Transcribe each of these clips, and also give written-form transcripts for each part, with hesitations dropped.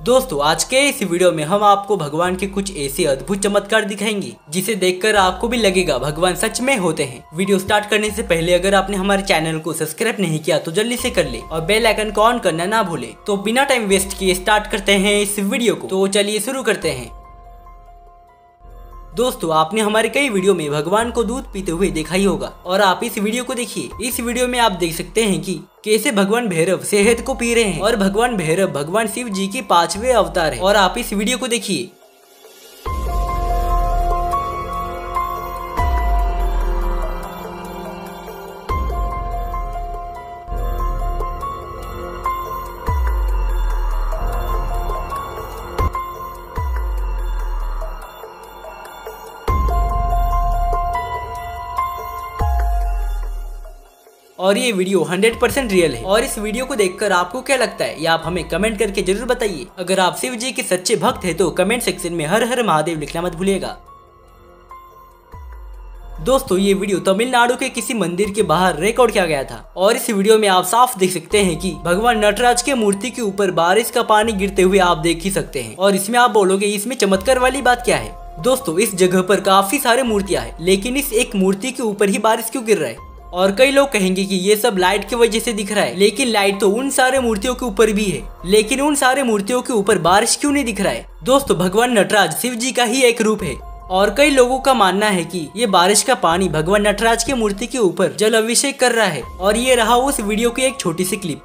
दोस्तों आज के इस वीडियो में हम आपको भगवान के कुछ ऐसे अद्भुत चमत्कार दिखाएंगे जिसे देखकर आपको भी लगेगा भगवान सच में होते हैं। वीडियो स्टार्ट करने से पहले अगर आपने हमारे चैनल को सब्सक्राइब नहीं किया तो जल्दी से कर ले और बेल आइकन को ऑन करना ना भूले। तो बिना टाइम वेस्ट किए स्टार्ट करते हैं इस वीडियो को। तो चलिए शुरू करते हैं। दोस्तों आपने हमारे कई वीडियो में भगवान को दूध पीते हुए देखा ही होगा और आप इस वीडियो को देखिए। इस वीडियो में आप देख सकते हैं कि कैसे भगवान भैरव शहद को पी रहे हैं और भगवान भैरव भगवान शिव जी के 5वें अवतार है। और आप इस वीडियो को देखिए। और ये वीडियो 100% रियल है। और इस वीडियो को देखकर आपको क्या लगता है ये आप हमें कमेंट करके जरूर बताइए। अगर आप शिव जी के सच्चे भक्त हैं तो कमेंट सेक्शन में हर हर महादेव लिखना मत भूलिएगा। दोस्तों ये वीडियो तमिलनाडु के किसी मंदिर के बाहर रिकॉर्ड किया गया था और इस वीडियो में आप साफ देख सकते हैं कि भगवान नटराज के मूर्ति के ऊपर बारिश का पानी गिरते हुए आप देख ही सकते हैं। और इसमें आप बोलोगे इसमें चमत्कार वाली बात क्या है। दोस्तों इस जगह पर काफी सारे मूर्तियां हैं लेकिन इस एक मूर्ति के ऊपर ही बारिश क्यों गिर रहा है। और कई लोग कहेंगे कि ये सब लाइट की वजह से दिख रहा है, लेकिन लाइट तो उन सारे मूर्तियों के ऊपर भी है, लेकिन उन सारे मूर्तियों के ऊपर बारिश क्यों नहीं दिख रहा है। दोस्तों भगवान नटराज शिव जी का ही एक रूप है और कई लोगों का मानना है कि ये बारिश का पानी भगवान नटराज की मूर्ति के ऊपर जल अभिषेक कर रहा है। और ये रहा उस वीडियो की एक छोटी सी क्लिप।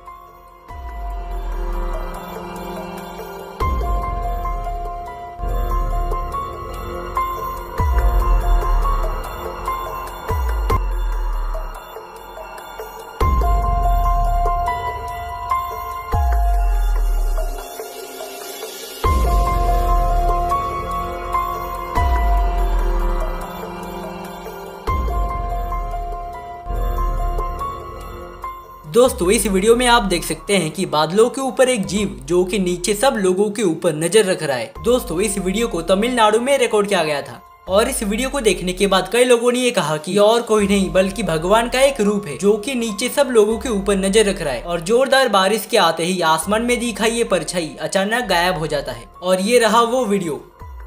दोस्तों इस वीडियो में आप देख सकते हैं कि बादलों के ऊपर एक जीव जो कि नीचे सब लोगों के ऊपर नजर रख रहा है। दोस्तों इस वीडियो को तमिलनाडु में रिकॉर्ड किया गया था और इस वीडियो को देखने के बाद कई लोगों ने ये कहा कि और कोई नहीं बल्कि भगवान का एक रूप है जो कि नीचे सब लोगों के ऊपर नजर रख रहा है। और जोरदार बारिश के आते ही आसमान में दिखा ये परछाई अचानक गायब हो जाता है और ये रहा वो वीडियो।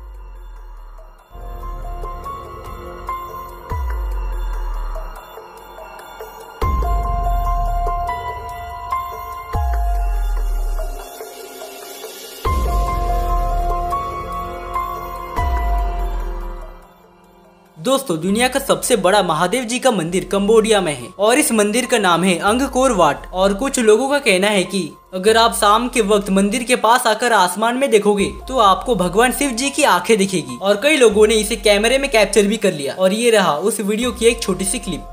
दोस्तों दुनिया का सबसे बड़ा महादेव जी का मंदिर कंबोडिया में है और इस मंदिर का नाम है अंगकोर वाट। और कुछ लोगों का कहना है कि अगर आप शाम के वक्त मंदिर के पास आकर आसमान में देखोगे तो आपको भगवान शिव जी की आंखें दिखेगी। और कई लोगों ने इसे कैमरे में कैप्चर भी कर लिया और ये रहा उस वीडियो की एक छोटी सी क्लिप।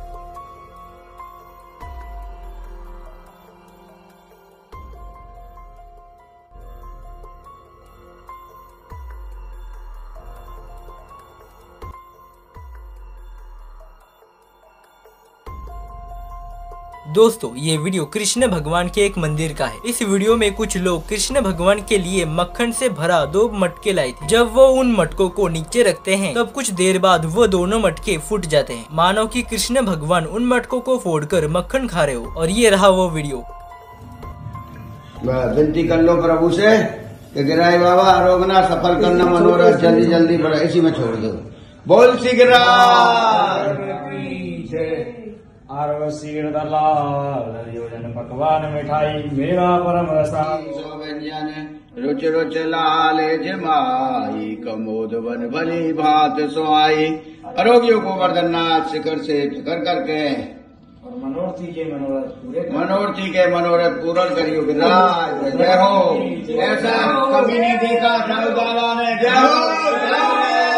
दोस्तों ये वीडियो कृष्ण भगवान के एक मंदिर का है। इस वीडियो में कुछ लोग कृष्ण भगवान के लिए मक्खन से भरा 2 मटके लाए थे। जब वो उन मटकों को नीचे रखते हैं तब कुछ देर बाद वो दोनों मटके फूट जाते हैं, मानो कि कृष्ण भगवान उन मटकों को फोड़कर मक्खन खा रहे हो। और ये रहा वो वीडियो। विनती कर लो प्रभु से कि गिराए बाबा रोकना सफल करना मनोरथ जल्दी जल्दी बड़ा इसी में छोड़ दो। बोल शीघ्र पकवान मिठाई मेरा परम रसायन व्यंजन रुच रुच लाल जमाई कमोद बन भली भात सोआई। आरोग्यों को वर्धननाथ शिखर से फिकर करके और मनोरथी के मनोरथ पूर्ण करियो। जय हो ऐसा कभी नहीं देखा साहुदारा ने। जय हो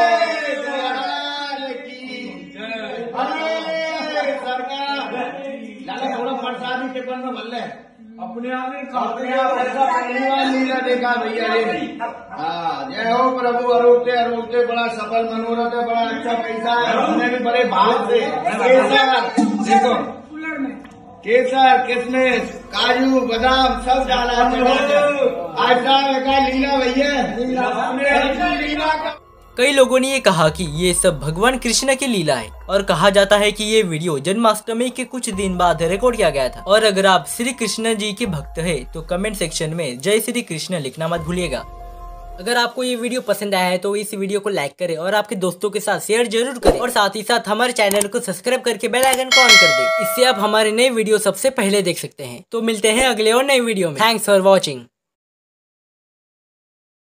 अपने आप लीला देखा भैया ये। हाँ जय हो प्रभु। अरोगते अरोगते बड़ा सफल मनोरथ है, बड़ा अच्छा पैसा है। हमने भी बड़े भाव से देखो केसर किशमिश काजू बादाम सब डाला। आज का लीला भैया लीला। कई लोगों ने ये कहा कि ये सब भगवान कृष्ण की लीला है और कहा जाता है कि ये वीडियो जन्माष्टमी के कुछ दिन बाद रिकॉर्ड किया गया था। और अगर आप श्री कृष्ण जी के भक्त हैं तो कमेंट सेक्शन में जय श्री कृष्ण लिखना मत भूलिएगा। अगर आपको ये वीडियो पसंद आया है तो इस वीडियो को लाइक करें और आपके दोस्तों के साथ शेयर जरूर करें और साथ ही साथ हमारे चैनल को सब्सक्राइब करके बेल आइकन को ऑन कर दें। इससे आप हमारे नए वीडियो सबसे पहले देख सकते हैं। तो मिलते हैं अगले और नए वीडियो में। Thanks for watching.